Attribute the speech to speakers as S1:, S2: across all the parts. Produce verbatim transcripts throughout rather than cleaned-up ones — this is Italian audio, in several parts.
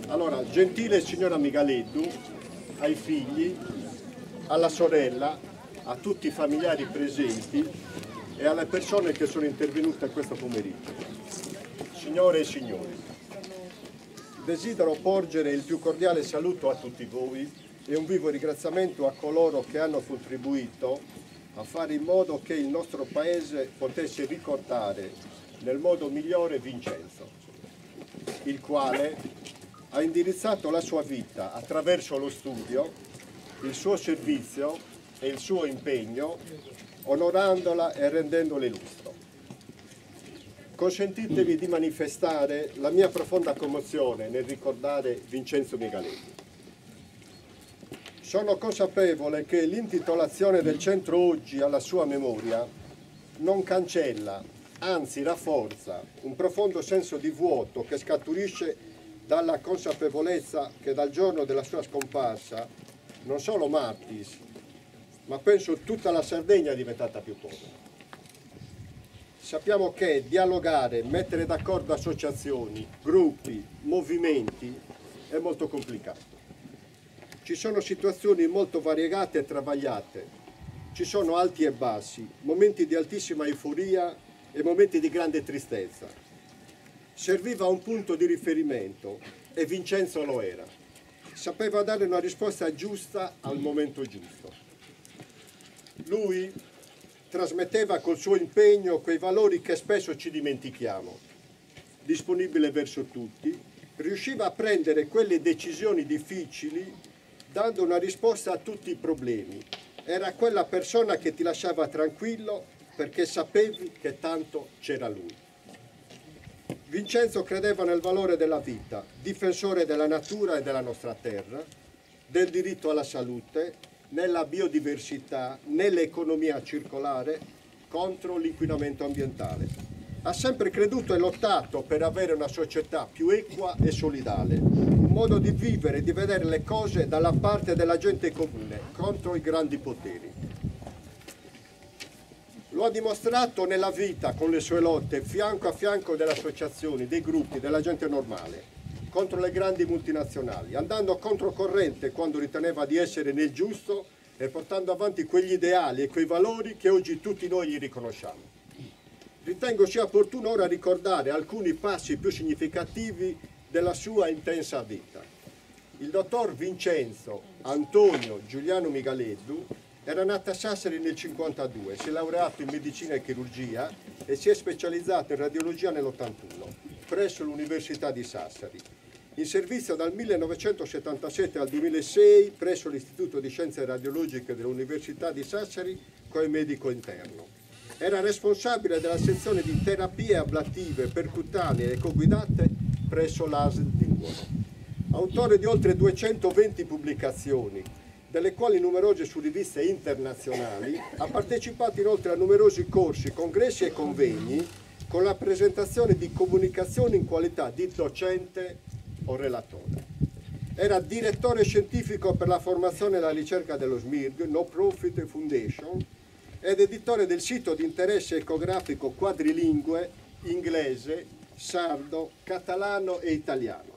S1: Allora, gentile signora Migaleddu, ai figli, alla sorella, a tutti i familiari presenti e alle persone che sono intervenute questo pomeriggio. Signore e signori, desidero porgere il più cordiale saluto a tutti voi e un vivo ringraziamento a coloro che hanno contribuito a fare in modo che il nostro Paese potesse ricordare nel modo migliore Vincenzo, il quale ha indirizzato la sua vita attraverso lo studio, il suo servizio e il suo impegno, onorandola e rendendole lustro. Consentitevi di manifestare la mia profonda commozione nel ricordare Vincenzo Migaleddu. Sono consapevole che l'intitolazione del centro oggi alla sua memoria non cancella, anzi rafforza, un profondo senso di vuoto che scaturisce dalla consapevolezza che dal giorno della sua scomparsa non solo Martis, ma penso tutta la Sardegna è diventata più povera. Sappiamo che dialogare, mettere d'accordo associazioni, gruppi, movimenti è molto complicato. Ci sono situazioni molto variegate e travagliate, ci sono alti e bassi, momenti di altissima euforia e momenti di grande tristezza. Serviva un punto di riferimento e Vincenzo lo era. Sapeva dare una risposta giusta al momento giusto. Lui trasmetteva col suo impegno quei valori che spesso ci dimentichiamo. Disponibile verso tutti, riusciva a prendere quelle decisioni difficili dando una risposta a tutti i problemi. Era quella persona che ti lasciava tranquillo perché sapevi che tanto c'era lui. Vincenzo credeva nel valore della vita, difensore della natura e della nostra terra, del diritto alla salute, nella biodiversità, nell'economia circolare, contro l'inquinamento ambientale. Ha sempre creduto e lottato per avere una società più equa e solidale, un modo di vivere e di vedere le cose dalla parte della gente comune, contro i grandi poteri. Lo ha dimostrato nella vita con le sue lotte fianco a fianco delle associazioni, dei gruppi, della gente normale, contro le grandi multinazionali, andando controcorrente quando riteneva di essere nel giusto e portando avanti quegli ideali e quei valori che oggi tutti noi gli riconosciamo. Ritengo sia opportuno ora ricordare alcuni passi più significativi della sua intensa vita. Il dottor Vincenzo Antonio Giuliano Migaleddu era nato a Sassari nel cinquantadue, si è laureato in medicina e chirurgia e si è specializzato in radiologia nell'ottantuno presso l'Università di Sassari. In servizio dal millenovecentosettantasette al duemilasei presso l'Istituto di Scienze Radiologiche dell'Università di Sassari come medico interno. Era responsabile della sezione di terapie ablative percutanee e coguidate presso l'A S L di Nuoro. Autore di oltre duecentoventi pubblicazioni, delle quali numerose su riviste internazionali, ha partecipato inoltre a numerosi corsi, congressi e convegni con la presentazione di comunicazioni in qualità di docente o relatore. Era direttore scientifico per la formazione e la ricerca dello S M I R G, No Profit Foundation, ed editore del sito di interesse ecografico quadrilingue inglese, sardo, catalano e italiano.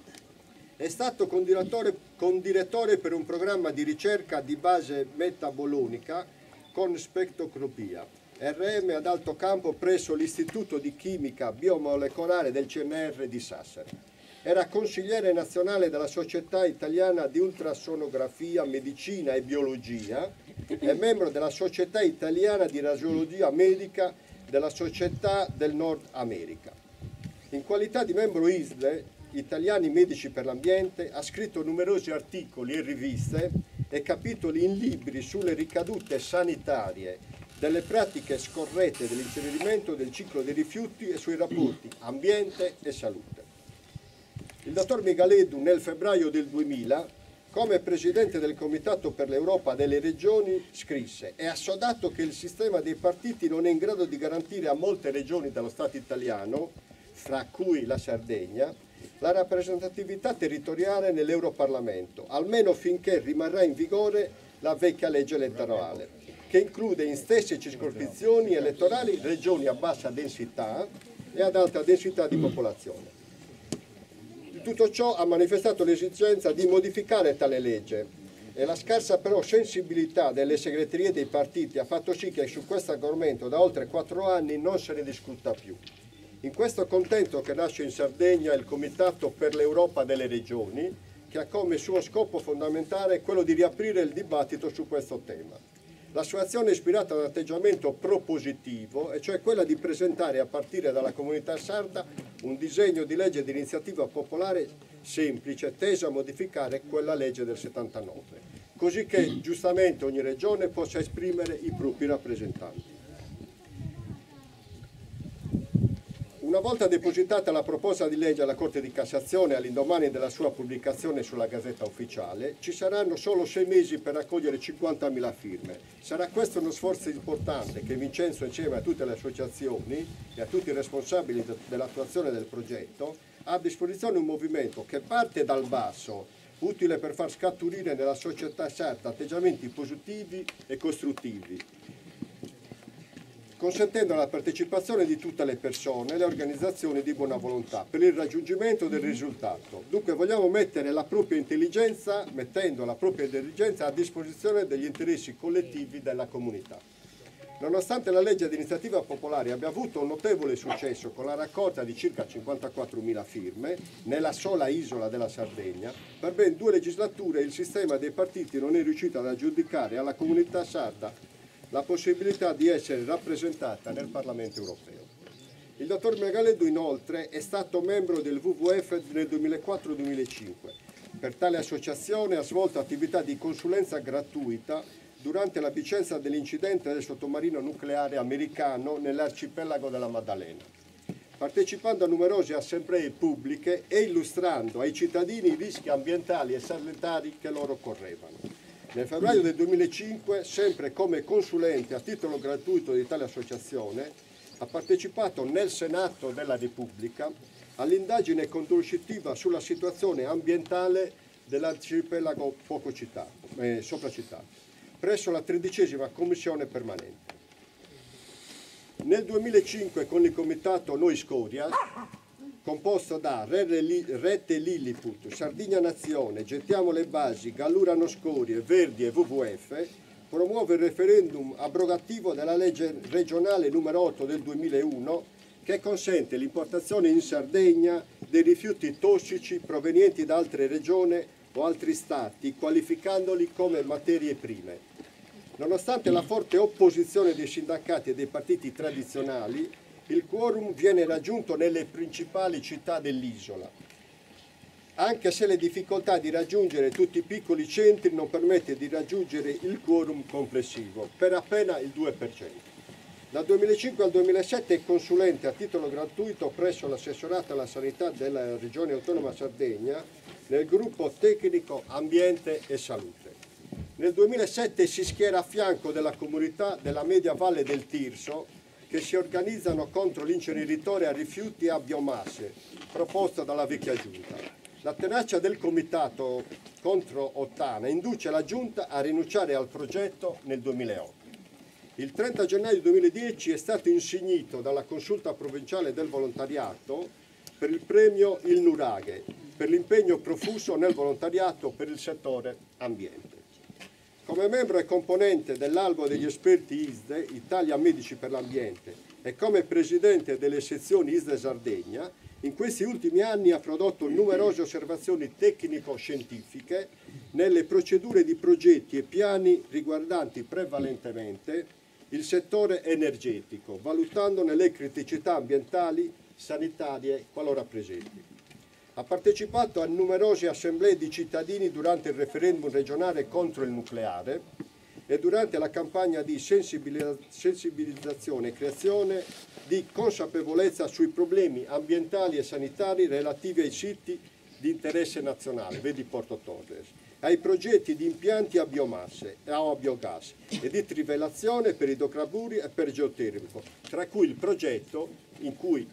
S1: È stato condirettore, condirettore per un programma di ricerca di base metabolonica con spettroscopia, R M ad alto campo presso l'Istituto di Chimica Biomolecolare del C N R di Sassari. Era consigliere nazionale della Società Italiana di Ultrasonografia, Medicina e Biologia e membro della Società Italiana di Radiologia Medica della Società del Nord America. In qualità di membro I S L E, Italiani Medici per l'Ambiente, ha scritto numerosi articoli e riviste e capitoli in libri sulle ricadute sanitarie delle pratiche scorrette dell'incenerimento del ciclo dei rifiuti e sui rapporti ambiente e salute. Il dottor Migaleddu nel febbraio del duemila, come presidente del Comitato per l'Europa delle Regioni, scrisse: è assodato che il sistema dei partiti non è in grado di garantire a molte regioni dello Stato italiano, fra cui la Sardegna, la rappresentatività territoriale nell'Europarlamento, almeno finché rimarrà in vigore la vecchia legge elettorale, che include in stesse circoscrizioni elettorali regioni a bassa densità e ad alta densità di popolazione. tutto ciò ha manifestato l'esigenza di modificare tale legge e la scarsa però sensibilità delle segreterie dei partiti ha fatto sì che su questo argomento da oltre quattro anni non se ne discuta più. In questo contesto che nasce in Sardegna il Comitato per l'Europa delle Regioni, che ha come suo scopo fondamentale quello di riaprire il dibattito su questo tema. La sua azione è ispirata ad un atteggiamento propositivo, e cioè quella di presentare a partire dalla comunità sarda un disegno di legge di iniziativa popolare semplice, teso a modificare quella legge del settantanove, così che giustamente ogni regione possa esprimere i propri rappresentanti. Una volta depositata la proposta di legge alla Corte di Cassazione all'indomani della sua pubblicazione sulla Gazzetta Ufficiale, ci saranno solo sei mesi per raccogliere cinquantamila firme. Sarà questo uno sforzo importante che Vincenzo, insieme a tutte le associazioni e a tutti i responsabili dell'attuazione del progetto, ha a disposizione un movimento che parte dal basso, utile per far scaturire nella società sarda atteggiamenti positivi e costruttivi, consentendo la partecipazione di tutte le persone e le organizzazioni di buona volontà per il raggiungimento del risultato. Dunque vogliamo mettere la propria intelligenza, mettendo la propria intelligenza a disposizione degli interessi collettivi della comunità. Nonostante la legge di iniziativa popolare abbia avuto un notevole successo con la raccolta di circa cinquantaquattromila firme nella sola isola della Sardegna, per ben due legislature il sistema dei partiti non è riuscito ad aggiudicare alla comunità sarda la possibilità di essere rappresentata nel Parlamento europeo. Il dottor Megaleddu inoltre è stato membro del W W F nel duemilaquattro duemilacinque. Per tale associazione ha svolto attività di consulenza gratuita durante la vicenza dell'incidente del sottomarino nucleare americano nell'arcipelago della Maddalena, partecipando a numerose assemblee pubbliche e illustrando ai cittadini i rischi ambientali e sanitari che loro correvano. Nel febbraio del duemilacinque, sempre come consulente a titolo gratuito di tale associazione, ha partecipato nel Senato della Repubblica all'indagine conoscitiva sulla situazione ambientale dell'arcipelago poco citato, eh, sopra citato, presso la tredicesima commissione permanente. Nel duemilacinque con il comitato Noi Scoria, composto da Rete Lilliput, Sardigna Nazione, Gettiamo le Basi, Gallurano Scorie, Verdi e W W F, promuove il referendum abrogativo della legge regionale numero otto del duemilauno che consente l'importazione in Sardegna dei rifiuti tossici provenienti da altre regioni o altri stati, qualificandoli come materie prime. Nonostante la forte opposizione dei sindacati e dei partiti tradizionali, il quorum viene raggiunto nelle principali città dell'isola, anche se le difficoltà di raggiungere tutti i piccoli centri non permette di raggiungere il quorum complessivo, per appena il due per cento. Dal duemilacinque al duemilasette è consulente a titolo gratuito presso l'assessorato alla sanità della Regione Autonoma Sardegna nel gruppo tecnico Ambiente e Salute. Nel duemilasette si schiera a fianco della comunità della media valle del Tirso, che si organizzano contro l'inceneritore a rifiuti e a biomasse proposto dalla vecchia giunta. La tenacia del comitato contro Ottana induce la giunta a rinunciare al progetto nel duemilaotto. Il trenta gennaio duemiladieci è stato insignito dalla consulta provinciale del volontariato per il premio Il Nuraghe, per l'impegno profuso nel volontariato per il settore ambiente. Come membro e componente dell'albo degli esperti I S D E, Italia Medici per l'Ambiente, e come presidente delle sezioni I S D E Sardegna, in questi ultimi anni ha prodotto numerose osservazioni tecnico-scientifiche nelle procedure di progetti e piani riguardanti prevalentemente il settore energetico, valutandone le criticità ambientali, sanitarie qualora presenti. Ha partecipato a numerose assemblee di cittadini durante il referendum regionale contro il nucleare e durante la campagna di sensibilizzazione e creazione di consapevolezza sui problemi ambientali e sanitari relativi ai siti di interesse nazionale, vedi Porto Torres, ai progetti di impianti a biomasse e a biogas e di trivellazione per idrocarburi e per geotermico, tra cui il progetto in cui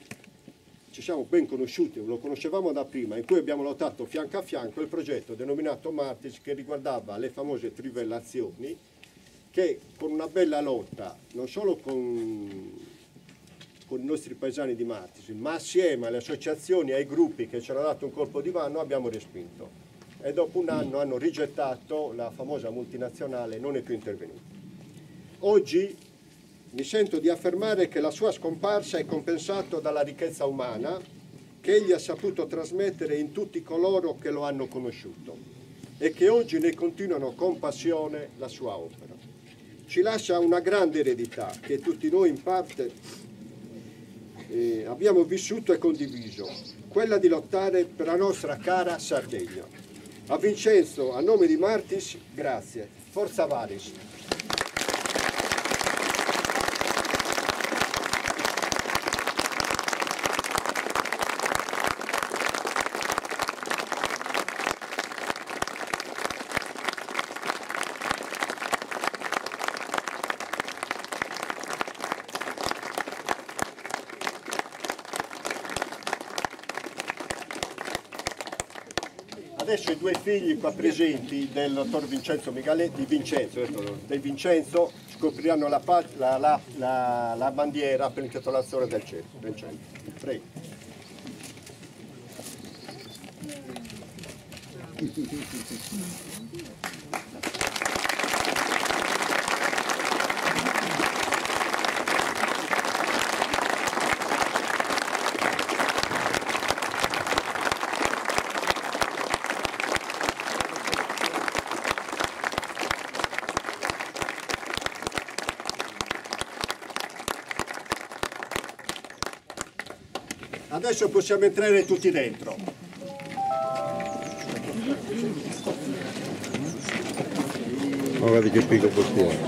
S1: ci siamo ben conosciuti, lo conoscevamo da prima, in cui abbiamo lottato fianco a fianco il progetto denominato Martis, che riguardava le famose trivellazioni, che con una bella lotta, non solo con con i nostri paesani di Martisi, ma assieme alle associazioni e ai gruppi che ci hanno dato un colpo di mano abbiamo respinto. E dopo un anno hanno rigettato la famosa multinazionale, non è più intervenuta. Oggi mi sento di affermare che la sua scomparsa è compensata dalla ricchezza umana che egli ha saputo trasmettere in tutti coloro che lo hanno conosciuto e che oggi ne continuano con passione la sua opera. Ci lascia una grande eredità che tutti noi in parte eh, abbiamo vissuto e condiviso, quella di lottare per la nostra cara Sardegna. A Vincenzo, a nome di Martis, grazie. Forza Valis! Adesso i due figli qua presenti del dottor Vincenzo Migaletti, di Vincenzo, del Vincenzo, scopriranno la, la, la, la, la bandiera per l'intitolazione del centro. Prego. Adesso possiamo entrare tutti dentro.
S2: Ma guarda che picco portiere.